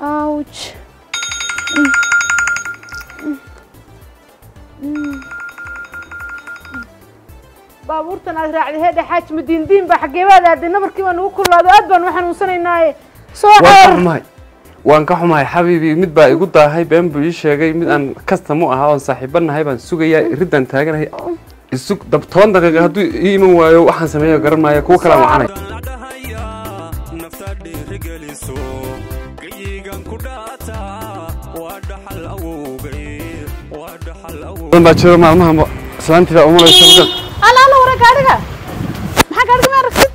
اوج baabuurtan aad raacday xaaj madiin diin ba xageebada aad nabarkii waan ugu kululaado aad baan waxaan u sanaynaay soo xeer waan ka xumahay xabiibi mid baa igu daahay been buu ii sheegay mid aan customer ahaa oo saaxiibanahay baan sugayaa ridan taaganahay isug dab 10 daqiiqo haduu ii iman waayo waxaan sameeyo garan maayo kuwa kala wacanay ما تشوف مع المهم سلامتي لا أمور الشغل. أنا ورا قارجة. ما قارجة ما ركض.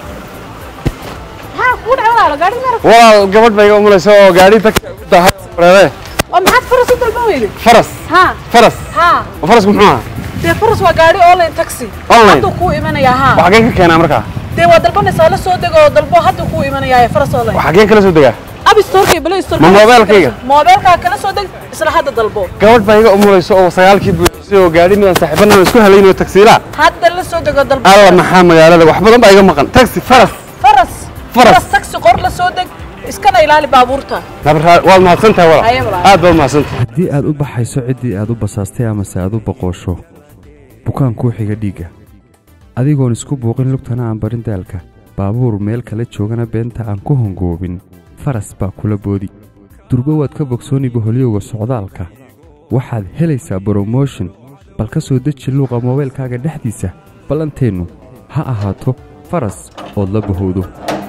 ها كود ولا قارجة ما ركض. والله قبل ما يقوم ولا سو قاري تك ده هذا. ما حد فرس الدلبوي. فرس. ها. فرس. ها. وفرس معاه. ده فرس وقاري أونلاين تاكسي. أونلاين. هذا كوي من يا ها. وحقين كان أمريكا. ده ودلبنا سالة صودق ودلبو هذا كوي من يا فرس أونلاين. وحقين كلا صودق. أبي ستوركي بلا ستوركي. موبايل كيا. موبايل كلا صودق إسلا هذا دلبو. قبل ما يقوم ولا سو سيال كيد سو قاري من صاحبنا مسكوها لينو تاكسيلا. هذا اللي صودق دلبو. الله محمد يا ولد وحبنا بقى يقوم مقن تاكسي فرس. فرس. فرس تاكسي قرل صودق. إسكنا إلى بابورته. نبر والله ما سنتها ولا. هذا ما سنت. دي أدو بحيسو عدي أدو بساستي أما سأدو بقوشو. بكان كوحي جديجة. أديقون اسكو بوقين لقتنا عن برين دالكا. بابور ميل كلا جوغنا بنتا عن كوهن جوبين. فرس با كولا بودي. دربوات كبوكسوني بهوليو وسعودالكا. waxaad helaysaa promotion bal ka soo deji luuqa mobilkaaga dhaxdiisa balanteenu ha ahaato faras oo la bahoodo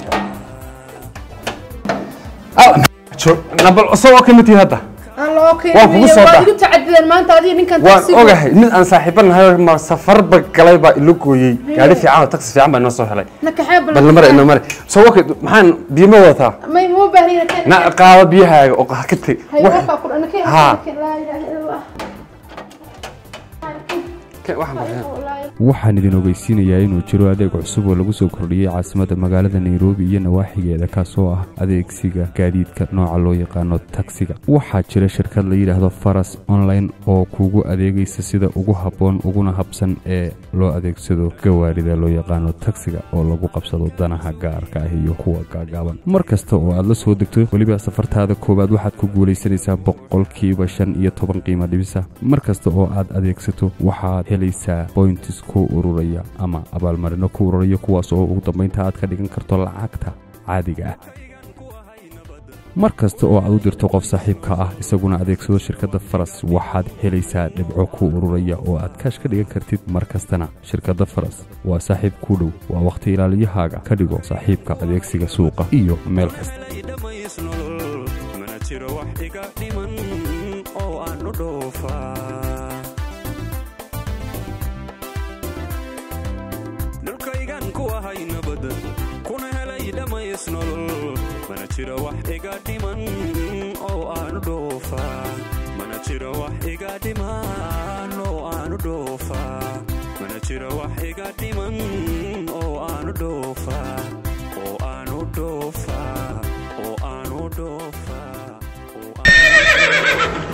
nabal soo kamiti hada الله اوكي waa tacadeen maanta adii ninkan taxi waan ogahay mid aan saaxiibanahay ma safar bagalay ba ilo gooyay gaari fiican taxi fiican baa noo soo helay nakaxab bal mar inoo mar soo wakay maxaan biimo wataa may mo baahnina na qaado biyahaaga oo ka tag waxa ku anaka la ilaaha illa waxaan idin ogeysiinayaa inuu jiro adeeg cusub oo lagu soo kordhiyay caasimadda magaalada Nairobi iyo nawaaxigeeda kaasoo ah adeegsiga gaadiidka nooca loo yaqaan taxiga waxaa jira shirkad la yiraahdo Faras Online oo kugu adeegaysa sida ugu habboon uguna habsan ee loo adeegsado gawaarida loo yaqaan taxiga oo lagu qabsado danaha gaarka ah iyo kuwa gaagaaban markasta oo aad la soo degto waliba safartaada koobaad waxaad ku guuleysanaysaa 15% qiimo dhibisa markasta oo aad adeegsato waxaad helaysaa points ku ururaya ama abaalmarino ku ururaya kuwaas oo ugu dambeynta aad ka dhigan karto lacagta caadiga ah markasta oo aad u dirto qof saaxiibka ah isaguna adeegsado shirkadda Faras waxaad helaysaa dhibco ku ururaya oo aad kaash ka dhigan kartid markastana shirkadda Faras waa saaxiib ku dhow waa waqti ilaaliyahaaga ka dhigo saaxiibka adeegsiga suuqa iyo meel kasta mana jiro wax iga dhiman oo aan dhoofaa mana jiro wax iga dhiman oo aan dhoofaa mana jiro wax iga dhiman